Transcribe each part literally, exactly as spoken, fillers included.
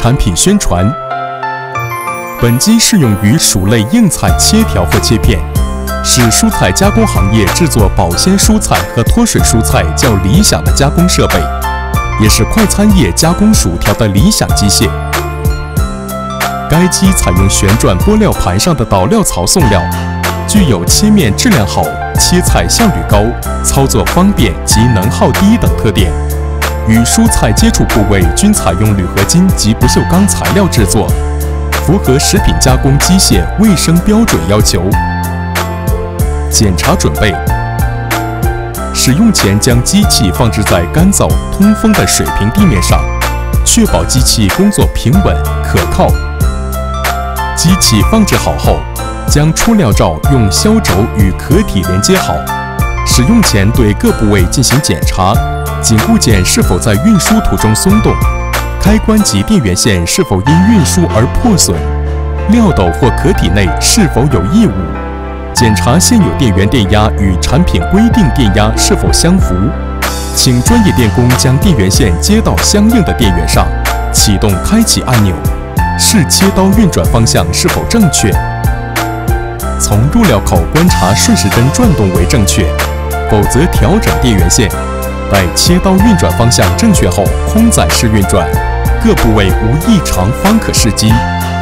产品宣传。本机适用于薯类硬菜切条或切片，是蔬菜加工行业制作保鲜蔬菜和脱水蔬菜较理想的加工设备，也是快餐业加工薯条的理想机械。该机采用旋转拨料盘上的导料槽送料，具有切面质量好、切菜效率高、操作方便及能耗低等特点。与蔬菜接触部位均采用铝合金及不锈钢材料制作，符合食品加工机械卫生标准要求。检查准备：使用前将机器放置在干燥、通风的水平地面上，确保机器工作平稳可靠。机器放置好后，将出料罩用销轴与壳体连接好。使用前对各部位进行检查，紧固件是否在运输途中松动，开关及电源线是否因运输而破损，料斗或壳体内是否有异物，检查现有电源电压与产品规定电压是否相符。请专业电工将电源线接到相应的电源上，启动开启按钮，视切刀运转方向是否正确。从入料口观察顺时针转动为正确，否则调整电源线。待切刀运转方向正确后，空载式运转，各部位无异常方可试机。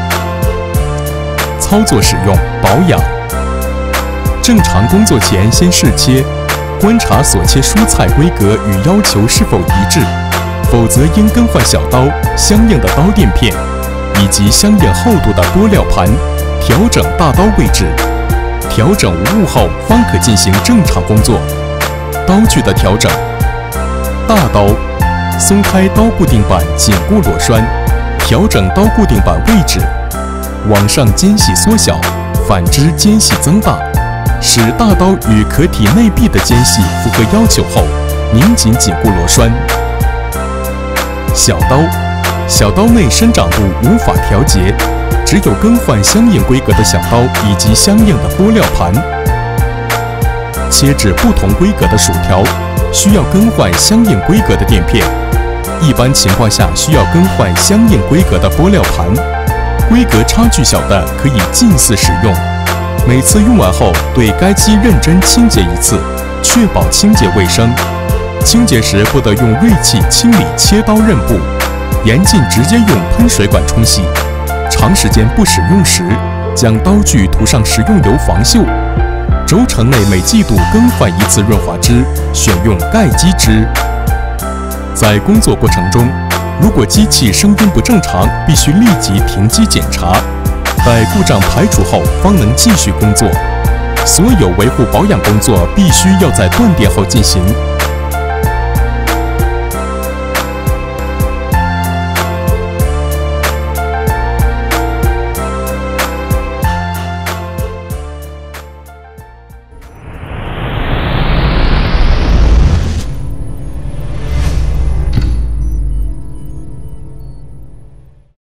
操作使用保养：正常工作前先试切，观察所切蔬菜规格与要求是否一致，否则应更换小刀、相应的刀垫片以及相应厚度的拨料盘，调整大刀位置。调整无误后方可进行正常工作。刀具的调整：大刀松开刀固定板，紧固螺栓，调整刀固定板位置，往上间隙缩小，反之间隙增大，使大刀与壳体内壁的间隙符合要求后，拧紧紧固螺栓。小刀小刀内伸长度无法调节，只有更换相应规格的小刀以及相应的拨料盘。切制不同规格的薯条，需要更换相应规格的垫片，一般情况下需要更换相应规格的拨料盘。规格差距小的可以近似使用。每次用完后，对该机认真清洁一次，确保清洁卫生。清洁时不得用锐器清理切刀刃部，严禁直接用喷水管冲洗。长时间不使用时，将刀具涂上食用油防锈。轴承内每季度更换一次润滑脂，选用钙基脂。在工作过程中，如果机器声音不正常，必须立即停机检查，待故障排除后方能继续工作。所有维护保养工作必须要在断电后进行。